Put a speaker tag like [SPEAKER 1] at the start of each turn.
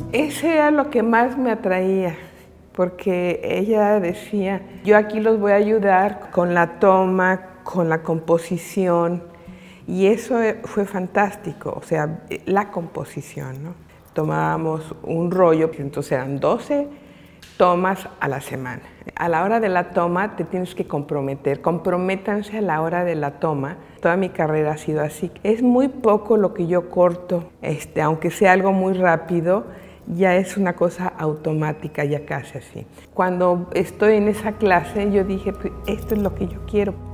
[SPEAKER 1] Ese era lo que más me atraía, porque ella decía, yo aquí los voy a ayudar con la toma, con la composición, y eso fue fantástico, o sea, la composición, ¿no? Tomábamos un rollo, entonces eran 12 tomas a la semana. A la hora de la toma te tienes que comprometer, comprométanse a la hora de la toma. Toda mi carrera ha sido así. Es muy poco lo que yo corto, aunque sea algo muy rápido, ya es una cosa automática, ya casi así. Cuando estoy en esa clase yo dije, pues, esto es lo que yo quiero.